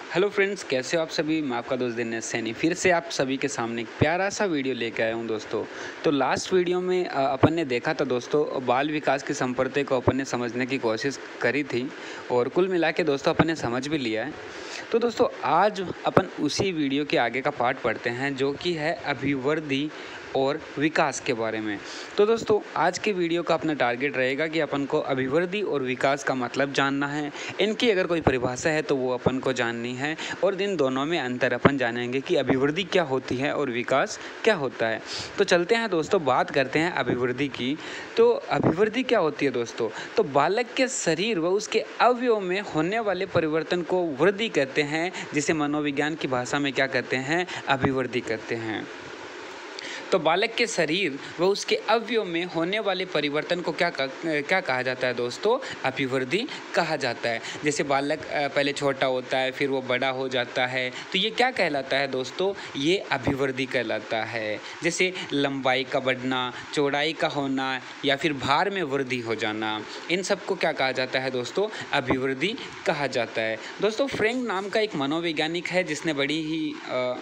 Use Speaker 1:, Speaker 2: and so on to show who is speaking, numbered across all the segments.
Speaker 1: Hello friends, कैसे हो आप सभी। मैं आपका दोस्त दिनेश सैनी फिर से आप सभी के सामने एक प्यारा सा वीडियो लेके आया हूँ दोस्तों। तो लास्ट वीडियो में अपन ने देखा था दोस्तों, बाल विकास की संप्रदाय को अपन ने समझने की कोशिश करी थी और कुल मिला के दोस्तों अपन ने समझ भी लिया है। तो दोस्तों आज अपन उसी वीडियो के आगे का पार्ट पढ़ते हैं जो कि है अभिवृद्धि और विकास के बारे में। तो दोस्तों आज के वीडियो का अपना टारगेट रहेगा कि अपन को अभिवृद्धि और विकास का मतलब जानना है, इनकी अगर कोई परिभाषा है तो वो अपन को जाननी है और इन दोनों में अंतर अपन जानेंगे कि अभिवृद्धि क्या होती है और विकास क्या होता है। तो चलते हैं दोस्तों, बात करते हैं अभिवृद्धि की। तो अभिवृद्धि क्या होती है दोस्तों? तो बालक के शरीर व उसके अवयव में होने वाले परिवर्तन को वृद्धि कहते हैं, जिसे मनोविज्ञान की भाषा में क्या कहते हैं? अभिवृद्धि कहते हैं। तो बालक के शरीर व उसके अवयव में होने वाले परिवर्तन को क्या कहा जाता है दोस्तों? अभिवृद्धि कहा जाता है। जैसे बालक पहले छोटा होता है, फिर वो बड़ा हो जाता है, तो ये क्या कहलाता है दोस्तों? ये अभिवृद्धि कहलाता है। जैसे लंबाई का बढ़ना, चौड़ाई का होना या फिर भार में वृद्धि हो जाना, इन सब को क्या कहा जाता है दोस्तों? अभिवृद्धि कहा जाता है। दोस्तों फ्रैंक नाम का एक मनोवैज्ञानिक है जिसने बड़ी ही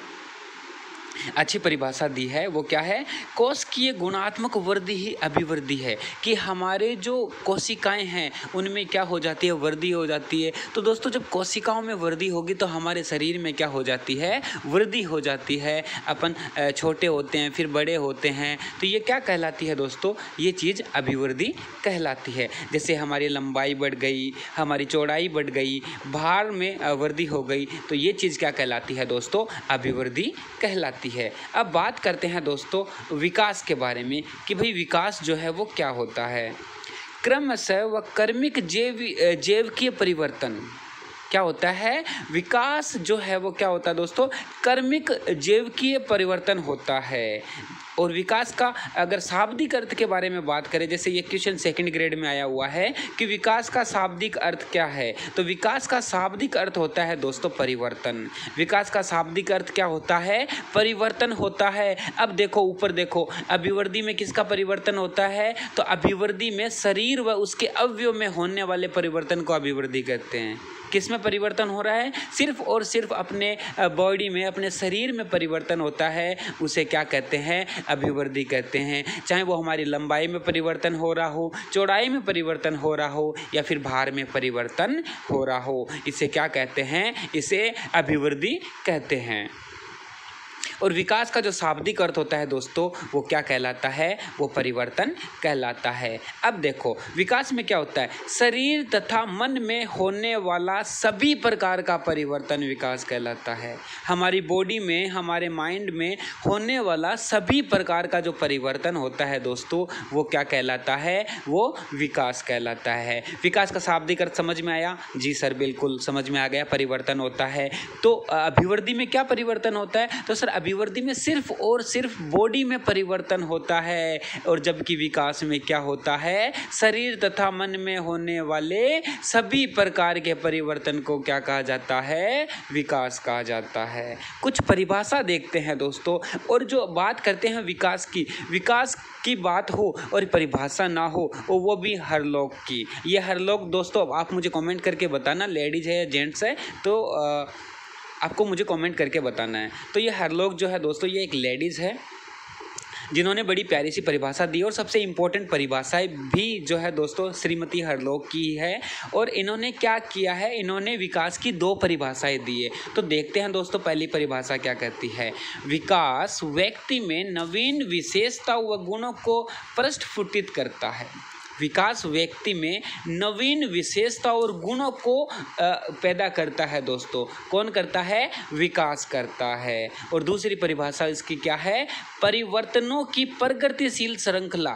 Speaker 1: अच्छी परिभाषा दी है। वो क्या है? कोशिकीय गुणात्मक वृद्धि ही अभिवृद्धि है, कि हमारे जो कोशिकाएं हैं उनमें क्या हो जाती है? वृद्धि हो जाती है। तो दोस्तों जब कोशिकाओं में वृद्धि होगी तो हमारे शरीर में क्या हो जाती है? वृद्धि हो जाती है। अपन छोटे होते हैं, फिर बड़े होते हैं, तो ये क्या कहलाती है दोस्तों? ये चीज़ अभिवृद्धि कहलाती है। जैसे हमारी लंबाई बढ़ गई, हमारी चौड़ाई बढ़ गई, भार में वृद्धि हो गई, तो ये चीज़ क्या कहलाती है दोस्तों? अभिवृद्धि कहलाती है। अब बात करते हैं दोस्तों विकास के बारे में कि भाई विकास जो है वो क्या होता है। क्रमशः व कर्मिक जैविकीय परिवर्तन क्या होता है? विकास जो है वो क्या होता है दोस्तों? कर्मिक जैविकीय परिवर्तन होता है। और विकास का अगर शाब्दिक अर्थ के बारे में बात करें, जैसे ये क्वेश्चन सेकंड ग्रेड में आया हुआ है कि विकास का शाब्दिक अर्थ क्या है, तो विकास का शाब्दिक अर्थ होता है दोस्तों परिवर्तन। विकास का शाब्दिक अर्थ क्या होता है? परिवर्तन होता है। अब देखो ऊपर देखो, अभिवृद्धि में किसका परिवर्तन होता है? तो अभिवृद्धि में शरीर व उसके अवयव में होने वाले परिवर्तन को अभिवृद्धि कहते हैं। किस में परिवर्तन हो रहा है? सिर्फ और सिर्फ अपने बॉडी में, अपने शरीर में परिवर्तन होता है, उसे क्या कहते हैं? अभिवृद्धि कहते हैं। चाहे वो हमारी लंबाई में परिवर्तन हो रहा हो, चौड़ाई में परिवर्तन हो रहा हो या फिर भार में परिवर्तन हो रहा हो, इसे क्या कहते हैं? इसे अभिवृद्धि कहते हैं। और विकास का जो शाब्दिक अर्थ होता है दोस्तों वो क्या कहलाता है? वो परिवर्तन कहलाता है। अब देखो विकास में क्या होता है? शरीर तथा मन में होने वाला सभी प्रकार का परिवर्तन विकास कहलाता है। हमारी बॉडी में, हमारे माइंड में होने वाला सभी प्रकार का जो परिवर्तन होता है दोस्तों वो क्या कहलाता है? वो विकास कहलाता है। विकास का शाब्दिक अर्थ समझ में आया? जी सर बिल्कुल समझ में आ गया। परिवर्तन होता है। तो अभिवृद्धि में क्या परिवर्तन होता है? तो सर अभिवृद्धि में सिर्फ और सिर्फ बॉडी में परिवर्तन होता है, और जबकि विकास में क्या होता है? शरीर तथा मन में होने वाले सभी प्रकार के परिवर्तन को क्या कहा जाता है? विकास कहा जाता है। कुछ परिभाषा देखते हैं दोस्तों, और जो बात करते हैं विकास की बात हो और परिभाषा ना हो, वो भी हर लोग की। ये हर लोग दोस्तों आप मुझे कमेंट करके बताना, लेडीज है या जेंट्स है, तो आपको मुझे कमेंट करके बताना है। तो ये हर लोग जो है दोस्तों, ये एक लेडीज़ है जिन्होंने बड़ी प्यारी सी परिभाषा दी, और सबसे इम्पोर्टेंट परिभाषाएं भी जो है दोस्तों श्रीमती हरलोक की है। और इन्होंने क्या किया है? इन्होंने विकास की 2 परिभाषाएं दी है। तो देखते हैं दोस्तों पहली परिभाषा क्या कहती है। विकास व्यक्ति में नवीन विशेषता व गुणों को प्रस्फुटित करता है। विकास व्यक्ति में नवीन विशेषता और गुणों को पैदा करता है दोस्तों। कौन करता है? विकास करता है। और दूसरी परिभाषा इसकी क्या है? परिवर्तनों की प्रगतिशील श्रृंखला।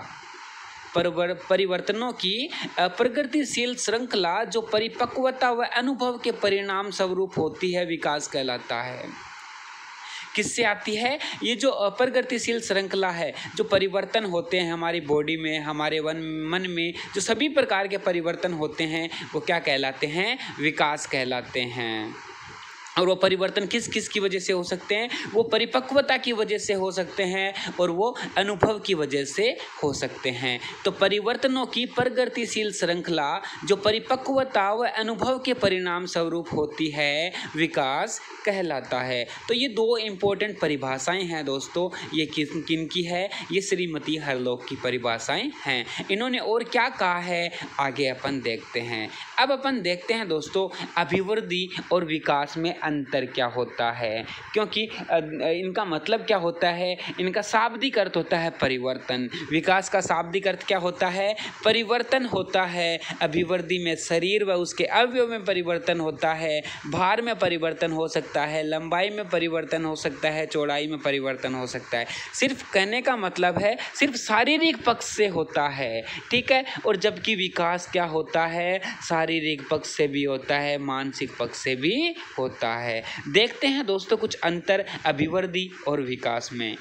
Speaker 1: परिवर्तनों की प्रगतिशील श्रृंखला जो परिपक्वता व अनुभव के परिणाम स्वरूप होती है, विकास कहलाता है। किससे आती है? ये जो अप्रगतिशील श्रृंखला है, जो परिवर्तन होते हैं हमारी बॉडी में, हमारे मन में जो सभी प्रकार के परिवर्तन होते हैं वो क्या कहलाते हैं? विकास कहलाते हैं। और वो परिवर्तन किस किस की वजह से हो सकते हैं? वो परिपक्वता की वजह से हो सकते हैं और वो अनुभव की वजह से हो सकते हैं। तो परिवर्तनों की प्रगतिशील श्रृंखला जो परिपक्वता व अनुभव के परिणाम स्वरूप होती है, विकास कहलाता है। तो ये दो इम्पोर्टेंट परिभाषाएं हैं दोस्तों। ये किन की है? ये श्रीमती हरलोक की परिभाषाएं हैं। इन्होंने और क्या कहा है, आगे अपन देखते हैं। अब अपन देखते हैं दोस्तों, अभिवृद्धि और विकास में अंतर क्या होता है, क्योंकि इनका मतलब क्या होता है। इनका शाब्दिक अर्थ होता है परिवर्तन। विकास का शाब्दिक अर्थ क्या होता है? परिवर्तन होता है। अभिवृद्धि में शरीर व उसके अवयव में परिवर्तन होता है, भार में परिवर्तन हो सकता है, लंबाई में परिवर्तन हो सकता है, चौड़ाई में परिवर्तन हो सकता है। सिर्फ कहने का मतलब है सिर्फ शारीरिक पक्ष से होता है, ठीक है। और जबकि विकास क्या होता है? शारीरिक पक्ष से भी होता है, मानसिक पक्ष से भी होता है। देखते हैं दोस्तों कुछ अंतर अभिवृद्धि और विकास में।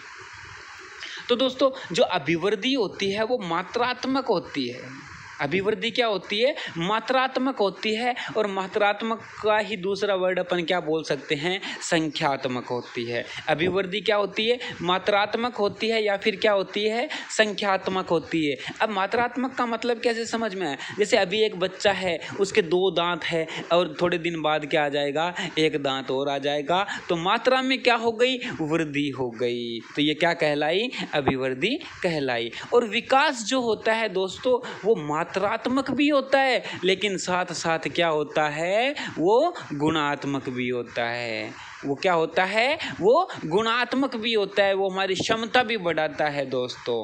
Speaker 1: तो दोस्तों जो अभिवृद्धि होती है वो मात्रात्मक होती है। अभिवृद्धि क्या होती है? मात्रात्मक होती है। और मात्रात्मक का ही दूसरा वर्ड अपन क्या बोल सकते हैं? संख्यात्मक होती है। अभिवृद्धि क्या होती है? मात्रात्मक होती है या फिर क्या होती है? संख्यात्मक होती है। अब मात्रात्मक का मतलब कैसे समझ में आए? जैसे अभी एक बच्चा है, उसके 2 दांत है और थोड़े दिन बाद क्या आ जाएगा? 1 दांत और आ जाएगा। तो मात्रा में क्या हो गई? वृद्धि हो गई। तो ये क्या कहलाई? अभिवृद्धि कहलाई। और विकास जो होता है दोस्तों वो मात्रात्मक भी होता है, लेकिन साथ साथ क्या होता है? वो गुणात्मक भी होता है। वो क्या होता है? वो गुणात्मक भी होता है। वो हमारी क्षमता भी बढ़ाता है दोस्तों।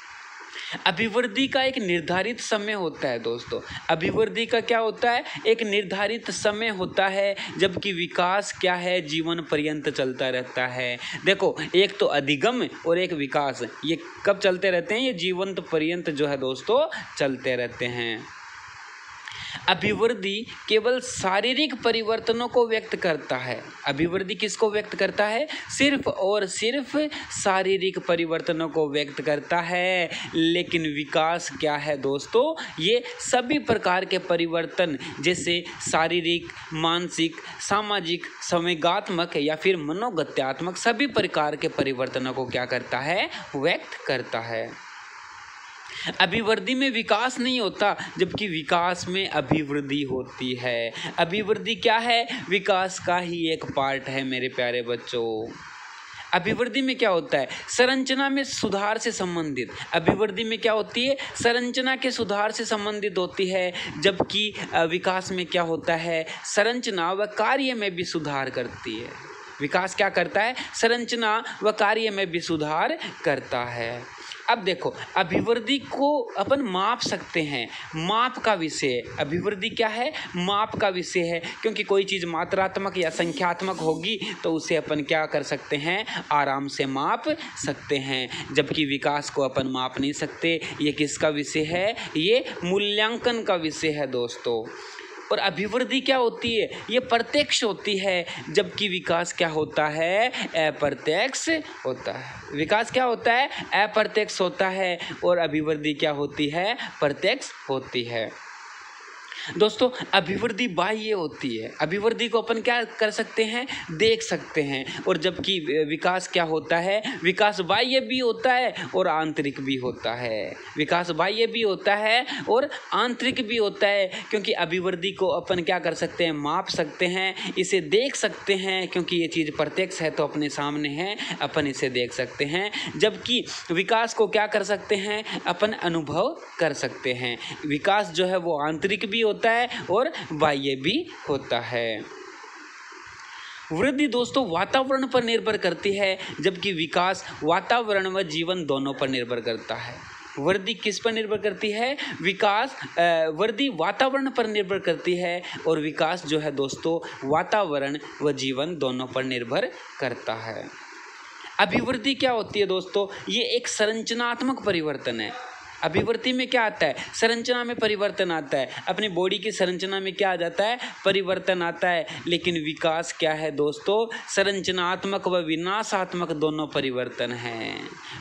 Speaker 1: अभिवृद्धि का एक निर्धारित समय होता है दोस्तों। अभिवृद्धि का क्या होता है? एक निर्धारित समय होता है, जबकि विकास क्या है? जीवन पर्यंत चलता रहता है। देखो, एक तो अधिगम और एक विकास, ये कब चलते रहते हैं? ये जीवन पर्यंत जो है दोस्तों चलते रहते हैं। अभिवृद्धि केवल शारीरिक परिवर्तनों को व्यक्त करता है। अभिवृद्धि किसको व्यक्त करता है? सिर्फ और सिर्फ शारीरिक परिवर्तनों को व्यक्त करता है। लेकिन विकास क्या है दोस्तों? ये सभी प्रकार के परिवर्तन, जैसे शारीरिक, मानसिक, सामाजिक, संवेगात्मक या फिर मनोगत्यात्मक, सभी प्रकार के परिवर्तनों को क्या करता है? व्यक्त करता है। अभिवृद्धि में विकास नहीं होता, जबकि विकास में अभिवृद्धि होती है। अभिवृद्धि क्या है? विकास का ही एक पार्ट है मेरे प्यारे बच्चों। अभिवृद्धि में क्या होता है? संरचना में सुधार से संबंधित। अभिवृद्धि में क्या होती है? संरचना के सुधार से संबंधित होती है, जबकि विकास में क्या होता है? संरचना व कार्य में भी सुधार करती है। विकास क्या करता है? संरचना व कार्य में भी सुधार करता है। अब देखो, अभिवृद्धि को अपन माप सकते हैं। माप का विषय, अभिवृद्धि क्या है? माप का विषय है, क्योंकि कोई चीज़ मात्रात्मक या संख्यात्मक होगी तो उसे अपन क्या कर सकते हैं? आराम से माप सकते हैं, जबकि विकास को अपन माप नहीं सकते। ये किसका विषय है? ये मूल्यांकन का विषय है दोस्तों। और अभिवृद्धि क्या होती है? ये प्रत्यक्ष होती है, जबकि विकास क्या होता है? अप्रत्यक्ष होता है। विकास क्या होता है? अप्रत्यक्ष होता है। और अभिवृद्धि क्या होती है? प्रत्यक्ष होती है। दोस्तों अभिवृद्धि बाह्य होती है। अभिवृद्धि को अपन क्या कर सकते हैं? देख सकते हैं। और जबकि विकास क्या होता है? विकास बाह्य भी होता है और आंतरिक भी होता है। विकास बाह्य भी होता है और आंतरिक भी होता है, क्योंकि अभिवृद्धि को अपन क्या कर सकते हैं? माप सकते हैं, इसे देख सकते हैं, क्योंकि ये चीज़ प्रत्यक्ष है तो अपने सामने है, अपन इसे देख सकते हैं। जबकि विकास को क्या कर सकते हैं? अपन अनुभव कर सकते हैं। विकास जो है वो आंतरिक भी होता है और बाह्य भी होता है। वृद्धि दोस्तों वातावरण पर निर्भर करती है, जबकि विकास वातावरण व जीवन दोनों पर निर्भर करता है। वृद्धि किस पर निर्भर करती है? वृद्धि वातावरण पर निर्भर करती है और विकास जो है दोस्तों वातावरण व जीवन दोनों पर निर्भर करता है। अभिवृद्धि क्या होती है दोस्तों? ये एक संरचनात्मक परिवर्तन है। अभिवृद्धि में क्या आता है? संरचना में परिवर्तन आता है। अपनी बॉडी की संरचना में क्या आ जाता है? परिवर्तन आता है। लेकिन विकास क्या है दोस्तों? संरचनात्मक व विनाशात्मक दोनों परिवर्तन हैं।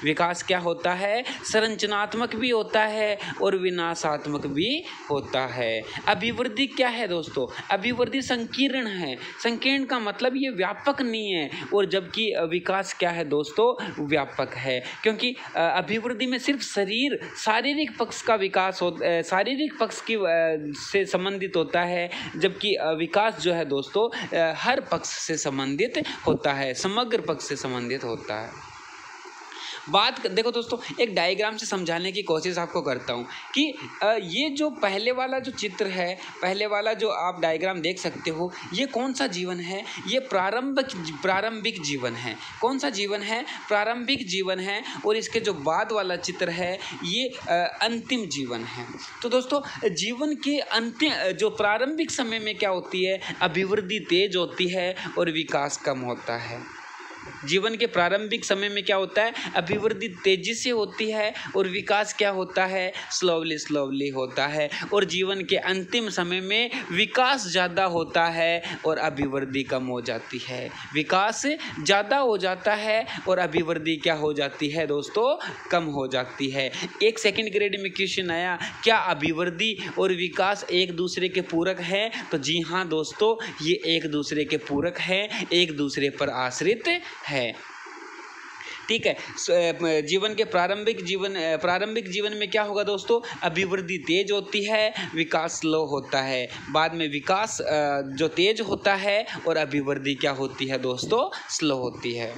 Speaker 1: विकास क्या होता है, संरचनात्मक भी होता है और विनाशात्मक भी होता है। अभिवृद्धि क्या है दोस्तों, अभिवृद्धि संकीर्ण है। संकीर्ण का मतलब ये व्यापक नहीं है, और जबकि विकास क्या है दोस्तों, व्यापक है। क्योंकि अभिवृद्धि में सिर्फ शारीरिक पक्ष का विकास शारीरिक पक्ष की से संबंधित होता है, जबकि विकास जो है दोस्तों हर पक्ष से संबंधित होता है, समग्र पक्ष से संबंधित होता है। बात देखो दोस्तों, एक डायग्राम से समझाने की कोशिश आपको करता हूँ कि ये जो पहले वाला जो चित्र है, पहले वाला जो आप डायग्राम देख सकते हो, ये कौन सा जीवन है, ये प्रारंभिक जीवन है। कौन सा जीवन है, प्रारंभिक जीवन है। और इसके जो बाद वाला चित्र है ये अंतिम जीवन है। तो दोस्तों जीवन के अंतिम जो प्रारंभिक समय में क्या होती है, अभिवृद्धि तेज होती है और विकास कम होता है। जीवन के प्रारंभिक समय में क्या होता है, अभिवृद्धि तेजी से होती है और विकास क्या होता है, स्लोवली होता है। और जीवन के अंतिम समय में विकास ज़्यादा होता है और अभिवृद्धि कम हो जाती है। विकास ज़्यादा हो जाता है और अभिवृद्धि क्या हो जाती है दोस्तों, कम हो जाती है। एक सेकंड ग्रेड में क्वेश्चन आया, क्या अभिवृद्धि और विकास एक दूसरे के पूरक हैं? तो जी हाँ दोस्तों, ये एक दूसरे के पूरक हैं, एक दूसरे पर आश्रित है। ठीक है। जीवन के प्रारंभिक जीवन में क्या होगा दोस्तों, अभिवृद्धि तेज होती है, विकास स्लो होता है। बाद में विकास जो तेज होता है और अभिवृद्धि क्या होती है दोस्तों, स्लो होती है।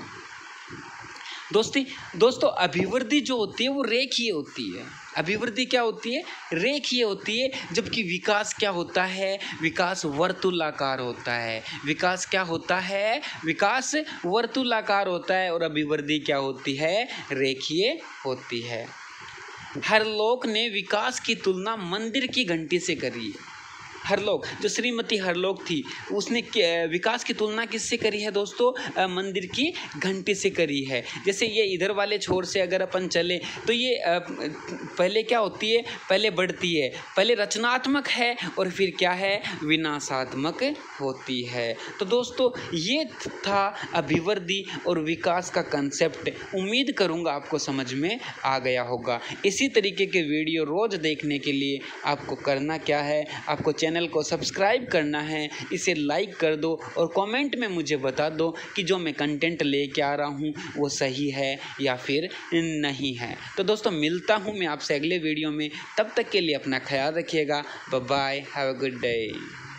Speaker 1: दोस्तों अभिवृद्धि जो होती है वो रेखीय होती है। अभिवृद्धि क्या होती है, रेखीय होती है, जबकि विकास क्या होता है, विकास वर्तुलाकार होता है। विकास क्या होता है, विकास वर्तुलाकार होता है और अभिवृद्धि क्या होती है, रेखीय होती है। हरलोक ने विकास की तुलना मंदिर की घंटी से करी है। हरलोक, जो श्रीमती हरलोक थी, उसने विकास की तुलना किससे करी है दोस्तों, मंदिर की घंटी से करी है। जैसे ये इधर वाले छोर से अगर अपन चले तो ये पहले क्या होती है, पहले बढ़ती है, पहले रचनात्मक है और फिर क्या है, विनाशात्मक होती है। तो दोस्तों ये था अभिवृद्धि और विकास का कंसेप्ट। उम्मीद करूँगा आपको समझ में आ गया होगा। इसी तरीके के वीडियो रोज़ देखने के लिए आपको करना क्या है, आपको चैनल को सब्सक्राइब करना है, इसे लाइक कर दो और कमेंट में मुझे बता दो कि जो मैं कंटेंट लेके आ रहा हूँ वो सही है या फिर नहीं है। तो दोस्तों मिलता हूँ मैं आपसे अगले वीडियो में, तब तक के लिए अपना ख्याल रखिएगा। Bye bye, have a good day.